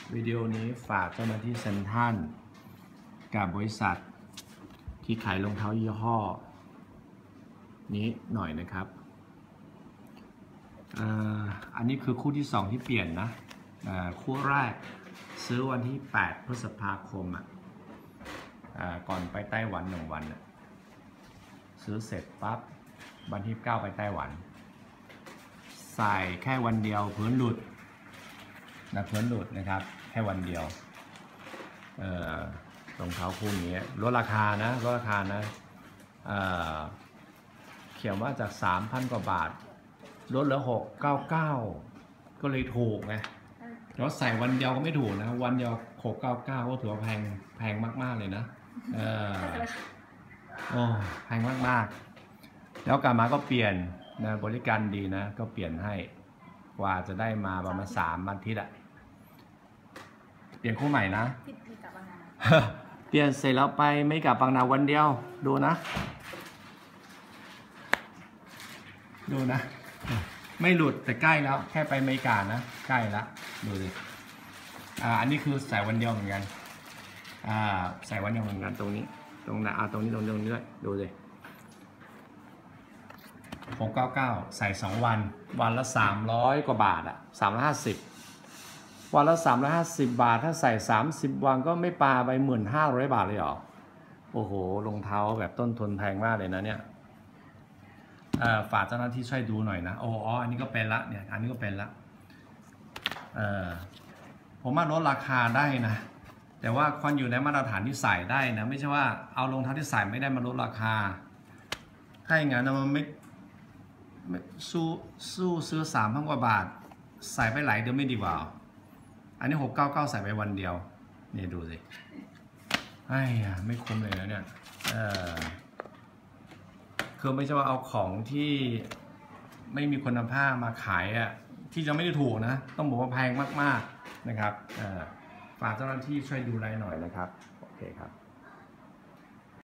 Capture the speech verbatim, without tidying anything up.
วิดีโอนี้ฝากเจ้าหน้าที่เซ็นทรัลกับบริษัทที่ขายรองเท้ายี่ห้อนี้หน่อยนะครับอันนี้คือคู่ที่สองที่เปลี่ยนนะคู่แรกซื้อวันที่แปดพฤษภาคมอ่ะก่อนไปไต้หวันหนึ่งวันอ่ะซื้อเสร็จปั๊บวันที่เก้าไปไต้หวันใส่แค่วันเดียวพื้นหลุดนะพื้นหลุดนะครับแค่วันเดียวเอ่อรองเท้าคู่นี้ลดราคานะลดราคานะเอ่อเขียนว่าจาก สามพัน กว่าบาทลดเหลือหกร้อยเก้าสิบเก้าก็เลยถูกไงแล้วใส่วันเดียวก็ไม่ถูกนะวันเดียวหกร้อยเก้าสิบเก้าก็ถือว่าแพงแพงมากๆเลยนะเออโอ้แพงมากๆแล้วกลับมาก็เปลี่ยนนะบริการดีนะก็เปลี่ยนให้กว่าจะได้มาประมาณสามอาทิตย์อะเปลี่ยนคู่ใหม่นะเปลี่ยนเสร็จแล้วไปไม่กลับบางนาวันเดียวดูนะดูนะไม่หลุดแต่ใกล้แล้วแค่ไปอเมริกานะใกล้แล้วดูดิอ่าอันนี้คือใส่วันเดียวเหมือนกันอ่าใส่วันเดียวเหมือนกันตรงนี้ตรงไหนอ่าตรงนี้ตรงนี้ตรงนี้ด้วยดูดิหกร้อยเก้าสิบเก้าใส่สองวันวันละสามร้อยกว่าบาทอะสามร้อยห้าสิบวันละสามร้อยห้าสิบบาทถ้าใส่สามสิบวันก็ไม่ปาไปหมื่นห้าร้อยบาทเลยเหรอโอ้โหรองเท้าแบบต้นทุนแพงมากเลยนะเนี่ยฝากเจ้าหน้าที่ช่วยดูหน่อยนะโอ้อ๋ออันนี้ก็เป็นละเนี่ยอันนี้ก็เป็นละเออผมว่าลดราคาได้นะแต่ว่าควรอยู่ในมาตรฐานที่ใส่ได้นะไม่ใช่ว่าเอารองเท้าที่ใส่ไม่ได้มาลดราคาถ้าอย่างนั้นมันไม่สู้สู้ซื้อสามพันกว่าบาทใส่ไปหลายเดือนไม่ดีกว่าอันนี้หกร้อยเก้าสิบเก้าใส่ไปวันเดียวนี่ดูสิไอ้ไม่คุ้มเลยนะเนี่ยเออคือไม่ใช่ว่าเอาของที่ไม่มีคุณภาพมาขายอ่ะที่จะไม่ได้ถูกนะต้องบอกว่าแพงมากๆนะครับฝากเจ้าหน้าที่ช่วยดูแลหน่อยนะครับโอเคครับ